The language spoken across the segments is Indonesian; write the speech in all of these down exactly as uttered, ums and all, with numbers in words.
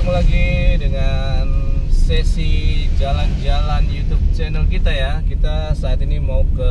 ketemu lagi dengan sesi jalan-jalan YouTube channel kita ya. Kita saat ini mau ke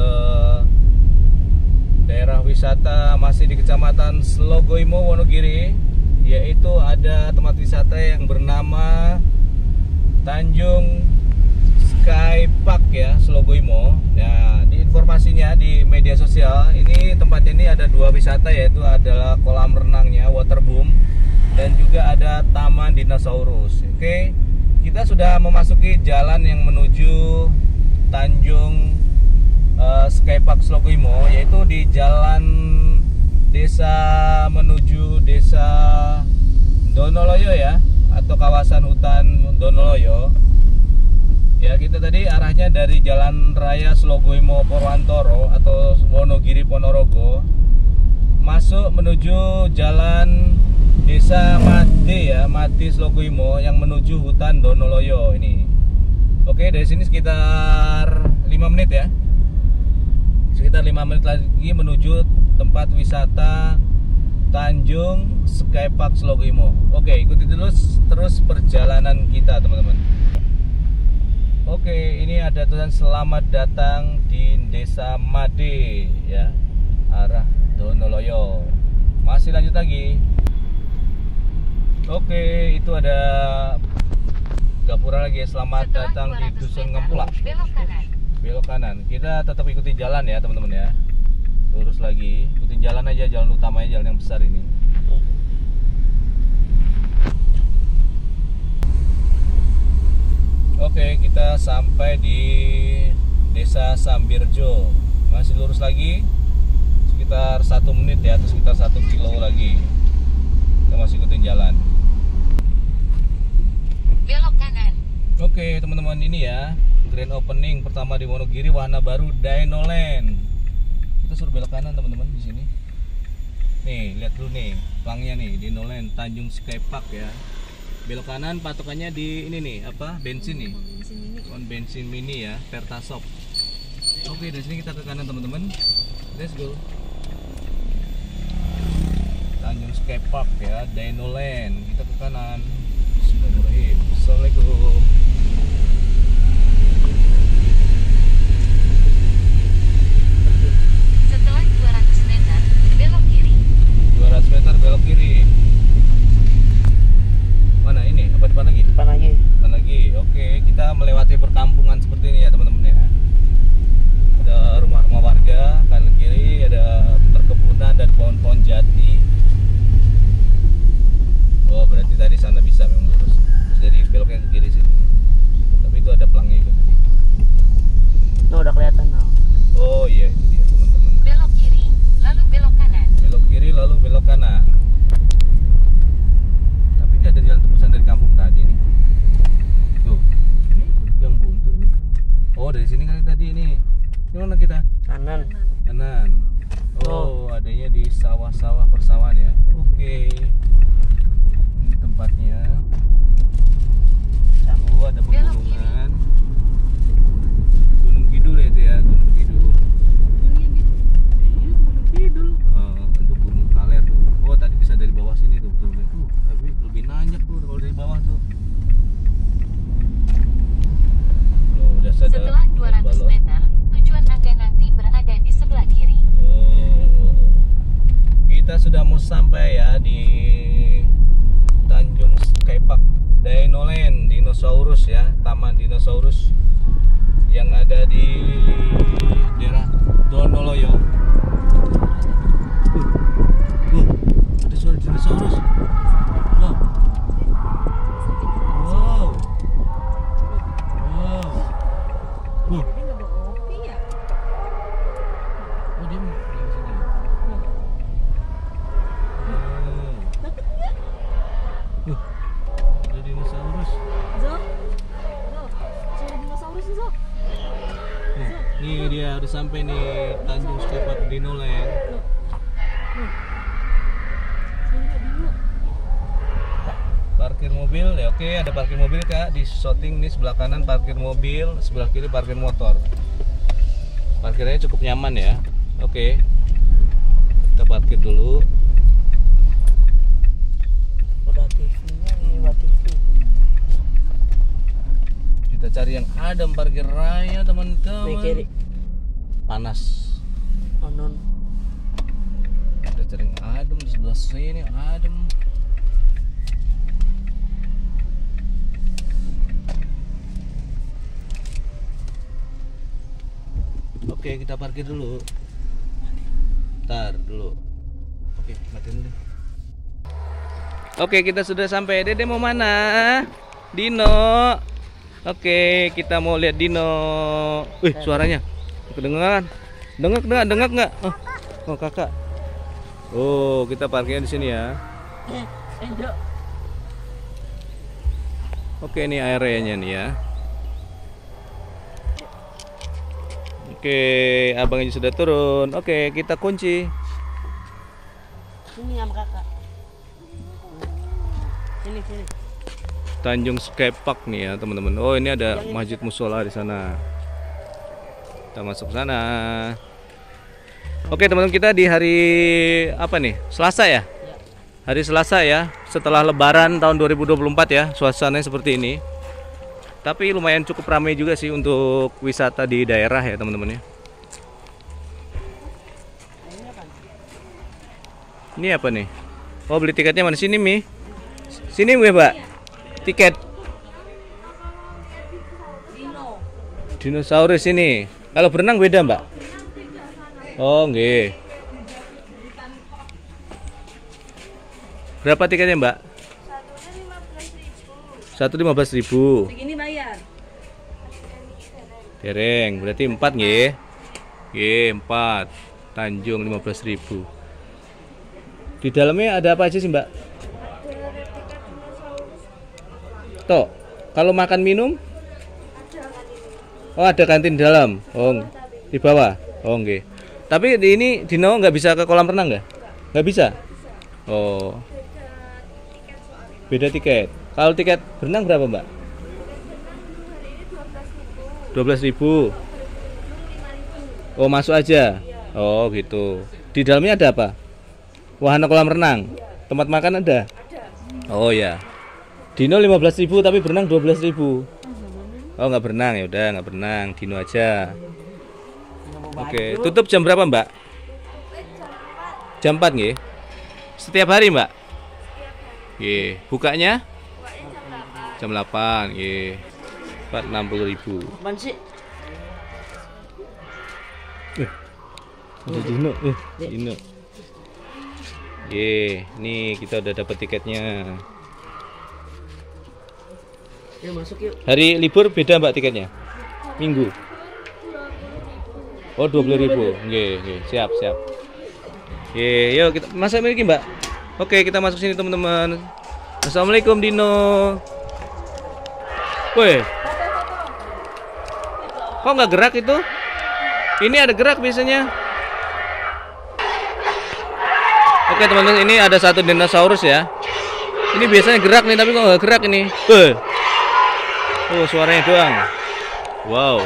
daerah wisata masih di Kecamatan Slogoimo, Wonogiri, yaitu ada tempat wisata yang bernama Tanjung Sky Park ya, Slogoimo. Ya, di informasinya di media sosial ini tempat ini ada dua wisata, yaitu adalah kolam renangnya Waterboom dan juga ada Taman Dinosaurus. Oke, kita sudah memasuki jalan yang menuju Tanjung uh, Sky Park Slogoimo, yaitu di jalan desa menuju desa Donoloyo ya, atau kawasan hutan Donoloyo. Ya, kita tadi arahnya dari Jalan Raya Slogoimo Purwantoro atau Wonogiri Ponorogo masuk menuju jalan Desa Mati ya, Mati Slogoimo yang menuju hutan Donoloyo ini. Oke, dari sini sekitar lima menit ya. Sekitar lima menit lagi menuju tempat wisata Tanjung Sky Park Slogoimo. Oke, ikuti terus terus perjalanan kita, teman-teman. Oke, ini ada tulisan selamat datang di Desa Made ya, arah Donoloyo. Masih lanjut lagi. Oke, itu ada gapura lagi ya. Selamat Setelah datang di Dusun Ngemplak. Belok kanan. Belok kanan. Kita tetap ikuti jalan ya, teman-teman ya. Lurus lagi, ikuti jalan aja, jalan utamanya, jalan yang besar ini. Oke, kita sampai di Desa Sambirjo. Masih lurus lagi, sekitar satu menit ya, atau sekitar satu kilo lagi. Kita masih ikutin jalan. Belok kanan. Oke, teman-teman, ini ya grand opening pertama di Wonogiri, wahana baru Dinoland. Kita suruh belok kanan, teman-teman, di sini. Nih, lihat dulu nih, pelangnya nih, Dinoland Tanjung Sky Park ya. Belok kanan, patokannya di ini nih, apa? Bensin nih. Kon bensin mini ya, Pertasop. Oke, dari sini kita ke kanan, teman-teman. Let's go. Tanjung Sky Park ya, Dinoland. Kita ke kanan. Bismillahirrahmanirrahim. Assalamualaikum. Setelah dua ratus meter, belok kiri. dua ratus meter belok kiri. Mana ini? Apa depan lagi? Depan lagi. Depan lagi. Oke, kita melewati perkampungan seperti ini ya, teman-teman ya. Ada rumah-rumah warga, kanan kiri ada perkebunan dan pohon-pohon jati. Oh, berarti tadi sana bisa memang lurus. Terus jadi beloknya ke kiri sini. Tapi itu ada pelangnya juga. Tuh udah kelihatan now. Oh iya, itu dia, teman-teman. Belok kiri, lalu belok kanan. Belok kiri lalu belok kanan. Tapi nggak ada jalan tebusan dari kampung tadi nih. Tuh, ini yang buntu nih. Oh, dari sini kali tadi ini. Di mana kita? Kanan. Kanan. Oh, adanya di sawah-sawah persawahan ya. Oke. Ini tempatnya. Oh, ada pegunungan. Gunung Kidul ya itu ya, Gunung Kidul. Iya, Gunung Kidul. Oh, itu Gunung Kaler tuh. Oh, tadi bisa dari bawah sini tuh, betul. Tuh, tapi lebih nanjak tuh kalau dari bawah tuh. Oh, udah sadar. Setelah dua ratus meter, tujuan Anda nanti berada di sebelah kiri. Oh, kita sudah mau sampai ya di Tanjung Sky Park Dinoland, Dinosaurus ya, Taman Dinosaurus yang ada di daerah Donoloyo. Uh, uh, ada suara dinosaurus. Wow. Wow. Wow. Uh. Oh, dia mau dari sini. Oh. Uh, ada dinosaurus. Zo, Zo, suara dinosaurus nih, Zo. Nih, nih dia udah sampai nih, Tanjung Sky Park Dinoland. Parkir mobil ya, oke, ada parkir mobil Kak di shooting nih, sebelah kanan parkir mobil, sebelah kiri parkir motor. Parkirnya cukup nyaman ya. Oke, kita parkir dulu. Udah T V-nya nih, buat T V. cari yang adem parkir raya Nih teman-teman. kiri. Panas. Oh non. Kita cari yang adem di sebelah sini adem. Oke, kita parkir dulu. Ntar dulu. Oke, matiin dulu. Oke, kita sudah sampai. Dede mau mana? Dino. Oke, kita mau lihat Dino. Wih, suaranya kedengeran. Dengar, dengar, dengar nggak? Oh, oh, kakak. Oh, kita parkirnya di sini ya. Eh, Dok. Oke, ini areanya nih ya. Oke, abangnya sudah turun. Oke, kita kunci. Sini sama kakak. Sini, sini. Tanjung Sky Park nih ya, teman-teman. Oh, ini ada masjid musola di sana. Kita masuk sana. Oke, teman-teman, kita di hari apa nih? Selasa ya? Hari Selasa ya, setelah Lebaran tahun dua ribu dua puluh empat ya. Suasananya seperti ini. Tapi lumayan cukup ramai juga sih untuk wisata di daerah ya, teman-teman ya. Ini apa nih? Oh, beli tiketnya mana? Sini, Mi. Sini, Mi, Mbak. Tiket. Dinosaurus ini. Kalau berenang beda, Mbak? Oh, nggih. Berapa tiketnya, Mbak? Satu lima belas ribu. Segini bayar. Dereng, berarti empat nggih. Nggih, empat. Tanjung lima belas ribu. Di dalamnya ada apa aja sih, Mbak? Toh, kalau makan minum? Oh, ada kantin di dalam. Oh, di bawah. Oh, nggih. Tapi di ini Dino nggak bisa ke kolam renang nggak? Nggak bisa. Oh. Beda tiket. Kalau tiket berenang berapa, Mbak? dua belas ribu. Oh, masuk aja. Oh, gitu. Di dalamnya ada apa? Wahana kolam renang. Tempat makan ada? Oh ya. Dino lima belas ribu tapi berenang dua belas ribu. Oh, nggak berenang ya udah, nggak berenang. Dino aja. Oke, tutup jam berapa, Mbak? Jam empat nggih. Setiap hari, Mbak? Nggih. Bukanya? Jam delapan, nggih. empat ratus enam puluh ribu. Apaan sih? Eh. Ada Dino, eh, Dino. Ye, nih kita udah dapat tiketnya. Yuk masuk yuk. Hari libur beda, Mbak, tiketnya? Minggu. Oh, dua puluh ribu. Nggih, nggih, siap, siap. Ye, yuk kita masuk lagi, Mbak. Oke, kita masuk sini, teman-teman. Assalamualaikum, Dino. Woi. Kok nggak gerak itu? Ini ada gerak biasanya. Oke, teman-teman, ini ada satu dinosaurus ya. Ini biasanya gerak nih, tapi kok nggak gerak ini? Eh. Oh, suaranya doang. Wow.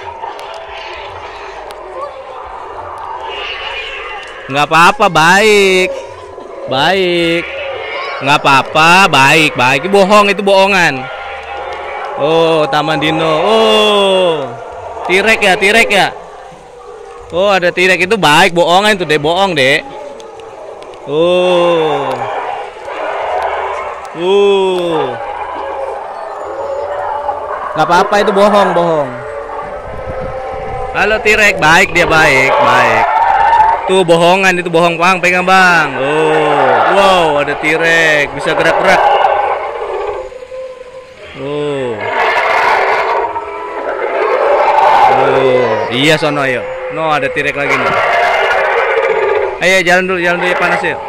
Nggak apa-apa, baik. Baik. Nggak apa-apa, baik, baik. Itu bohong, itu bohongan. Oh, Taman Dino. Oh. T-Rex ya, T-Rex ya. Oh, ada T-Rex, itu baik, bohongan itu deh, bohong, Dek. Oh. Uh. Nggak apa-apa, itu bohong, bohong. Halo T-Rex, baik dia, baik, baik. Tuh bohongan, itu bohong, Bang, pegang, Bang. Oh. Wow, ada T-Rex, bisa gerak-gerak. Oh. Oh, iya sono ayo. No, ada T-Rex lagi nih. Ayo jalan dulu, jalan dulu ya, panas ya.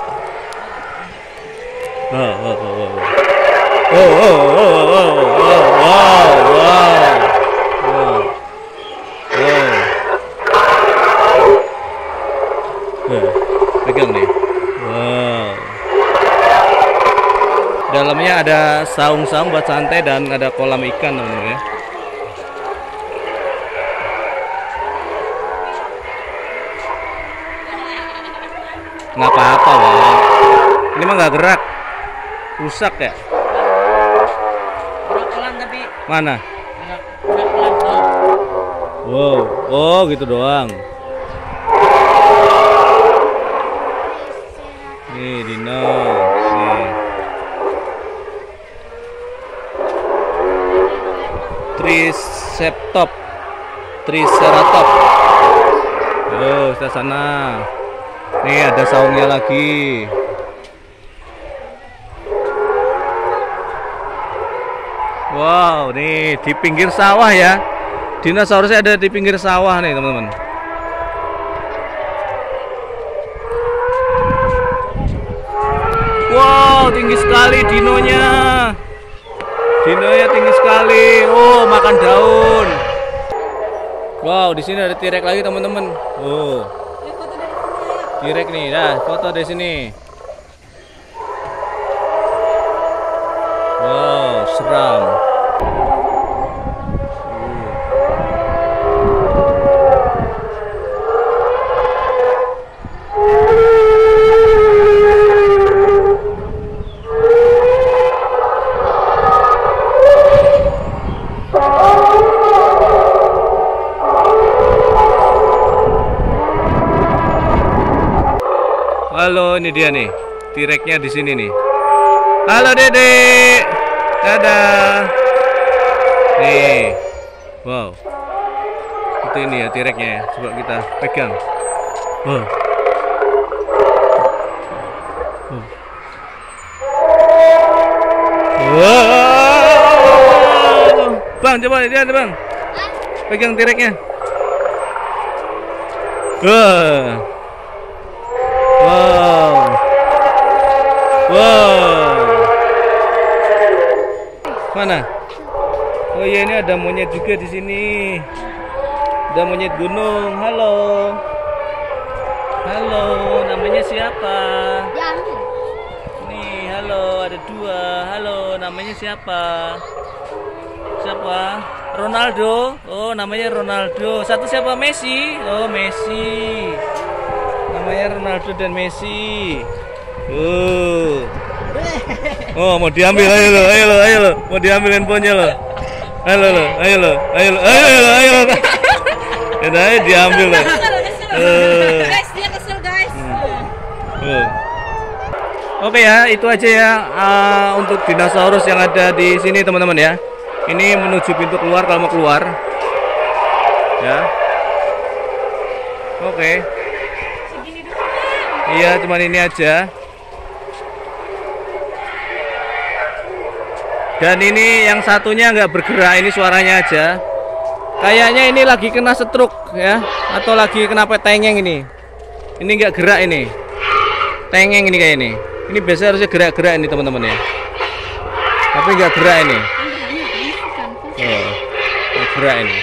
Oh, oh, oh, oh. Oh, oh, oh, oh, oh, oh, wow, wow. Wow. Wow. Oh, pegang nih. Wow. Dalamnya ada saung-saung buat santai dan ada kolam ikan, teman-teman ya. Nggak apa-apa, Bang. Ini mah nggak gerak. Rusak ya? Gerak pelan tapi Mana? gerak. Wow, oh gitu doang. Nih dino, nih. Triceratops, Triceratops. Yo, kita sana. Nih ada saungnya lagi. Wow, nih di pinggir sawah ya. Dinosaurusnya ada di pinggir sawah nih, teman-teman. Wow, tinggi sekali dinonya. Dinonya tinggi sekali. Oh, makan daun. Wow, di sini ada T-Rex lagi, teman-teman. Oh. T-Rex nih, dah foto dari sini. Wow, seram. Halo, ini dia nih, T-Rex-nya di sini nih. Halo Dedek, dadah. Nih, wow, itu ini ya T-Rex-nya ya. Coba kita pegang. Wow. Wow. Bang, coba lihat bang, pegang T-Rex-nya. Wow. Wow. Wow. Mana? Oh iya, ini ada monyet juga di sini. Ada monyet gunung. Halo. Halo, namanya siapa? Diambil. Nih, halo, ada dua. Halo, namanya siapa? Siapa? Ronaldo. Oh, namanya Ronaldo. Satu siapa? Messi. Oh, Messi. Namanya Ronaldo dan Messi. Uh. Oh, mau diambil, ayo lo, ayo lo, ayo lo, mau diambil handphonenya lo. Ayo lo, ayo lo, ayo lo, ayo lo, ayo lo. Ya ayo diambil lo. Uh. Guys, dia kesel guys. Uh. Oke ya, itu aja ya uh, untuk dinosaurus yang ada di sini teman-teman ya. Ini menuju pintu keluar kalau mau keluar. Ya. Oke. Iya, cuman ini aja. Dan ini yang satunya nggak bergerak, ini suaranya aja. Kayaknya ini lagi kena stroke ya, atau lagi kena tengeng ini. Ini nggak gerak ini, tengeng ini kayak ini. Ini biasa harusnya gerak-gerak ini teman-teman ya. Tapi nggak gerak ini. Oh, nggak gerak ini.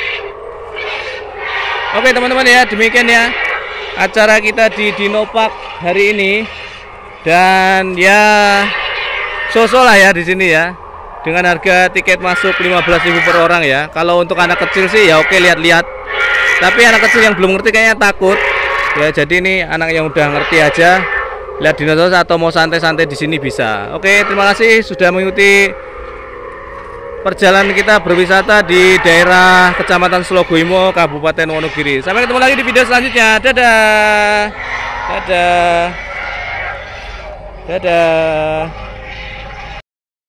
Oke teman-teman ya, demikian ya acara kita di Dinopark hari ini. Dan ya sosok lah ya di sini ya, dengan harga tiket masuk lima belas ribu per orang ya. Kalau untuk anak kecil sih ya oke, lihat-lihat. Tapi anak kecil yang belum ngerti kayaknya takut ya. Jadi ini anak yang udah ngerti aja lihat dinosaurus atau mau santai-santai di sini bisa. Oke, terima kasih sudah mengikuti perjalanan kita berwisata di daerah Kecamatan Slogoimo, Kabupaten Wonogiri. Sampai ketemu lagi di video selanjutnya. Dadah. Dadah. Dadah.